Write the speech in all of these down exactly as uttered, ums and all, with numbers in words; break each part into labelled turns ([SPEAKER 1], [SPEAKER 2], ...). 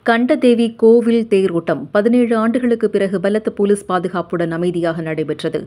[SPEAKER 1] கண்டதேவி கோவில் தேரோட்டம் பதினேழு ஆண்டுகளுக்கு பிறகு பலத்த போலீஸ் பாதுகாப்புடன் அமைதியாக நடைபெற்றது.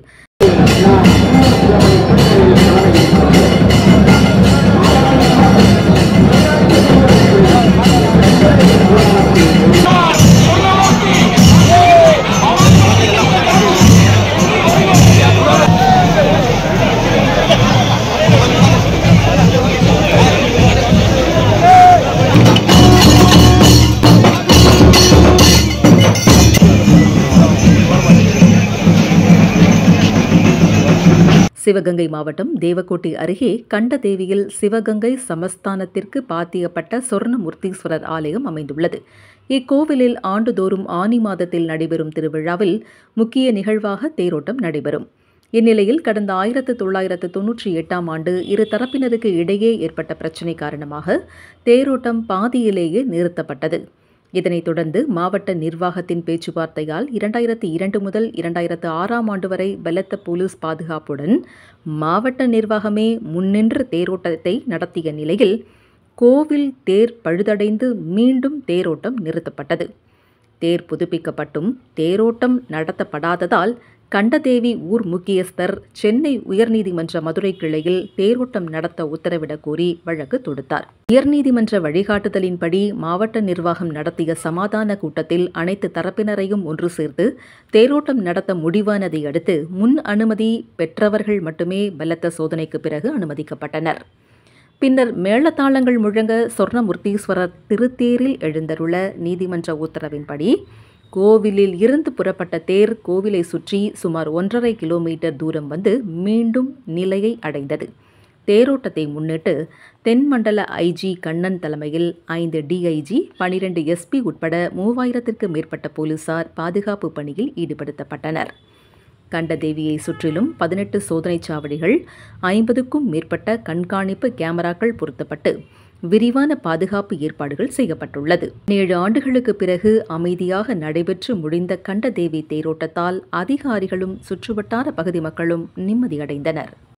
[SPEAKER 1] சிவகங்கை மாவட்டம் தேவக்கோட்டை அருகே கண்டதேவியில் சிவகங்கை சமஸ்தானத்திற்கு பாத்தியப்பட்ட சொர்ணமூர்த்தீஸ்வரர் ஆலயம் அமைந்துள்ளது. இக்கோவிலில் ஆண்டுதோறும் ஆனி மாதத்தில் நடைபெறும் திருவிழாவில் முக்கிய நிகழ்வாக தேரோட்டம் நடைபெறும். இந்நிலையில் கடந்த ஆயிரத்து தொள்ளாயிரத்து தொன்னூற்றி எட்டாம் ஆண்டு இரு தரப்பினருக்கு இடையே ஏற்பட்ட பிரச்சினை காரணமாக தேரோட்டம் பாதியிலேயே நிறுத்தப்பட்டது. இதனைத் தொடர்ந்து மாவட்ட நிர்வாகத்தின் பேச்சுவார்த்தையால் இரண்டாயிரத்தி இரண்டு முதல் இரண்டாயிரத்து ஆறாம் ஆண்டு வரை பலத்த போலீஸ் பாதுகாப்புடன் மாவட்ட நிர்வாகமே முன்னின்று தேரோட்டத்தை நடத்திய நிலையில் கோவில் தேர் பழுதடைந்து மீண்டும் தேரோட்டம் நிறுத்தப்பட்டது. தேர் புதுப்பிக்கப்பட்டும் தேரோட்டம் நடத்தப்படாததால் கண்டதேவி ஊர் முக்கியஸ்தர் சென்னை உயர்நீதிமன்ற மதுரை கிளையில் தேரோட்டம் நடத்த உத்தரவிடக் கோரி வழக்கு தொடுத்தார். உயர்நீதிமன்ற வழிகாட்டுதலின்படி மாவட்ட நிர்வாகம் நடத்திய சமாதான கூட்டத்தில் அனைத்து தரப்பினரையும் ஒன்று சேர்த்து தேரோட்டம் நடத்த முடிவானதை அடுத்து முன் அனுமதி பெற்றவர்கள் மட்டுமே பலத்த சோதனைக்கு பிறகு அனுமதிக்கப்பட்டனர். பின்னர் மேளதாளங்கள் முழங்க சொர்ணமூர்த்தீஸ்வரர் திருத்தேரில் எழுந்தருள நீதிமன்ற உத்தரவின்படி கோவிலில் இருந்து புறப்பட்ட தேர் கோவிலை சுற்றி சுமார் ஒன்றரை கிலோமீட்டர் தூரம் வந்து மீண்டும் நிலையை அடைந்தது. தேரோட்டத்தை முன்னிட்டு தென்மண்டல ஐஜி கண்ணன் தலைமையில் ஐந்து டிஐஜி, பனிரெண்டு எஸ்பி உட்பட மூவாயிரத்திற்கு மேற்பட்ட போலீசார் பாதுகாப்பு பணியில் ஈடுபடுத்தப்பட்டனர். கண்டதேவியை சுற்றிலும் பதினெட்டு சோதனைச் சாவடிகள், ஐம்பதுக்கும் மேற்பட்ட கண்காணிப்பு கேமராக்கள் பொருத்தப்பட்டு விரிவான பாதுகாப்பு ஏற்பாடுகள் செய்யப்பட்டுள்ளது. ஏழு ஆண்டுகளுக்கு பிறகு அமைதியாக நடைபெற்று முடிந்த கண்டதேவி தேரோட்டத்தால் அதிகாரிகளும் சுற்றுவட்டார பகுதி மக்களும் நிம்மதியடைந்தனர்.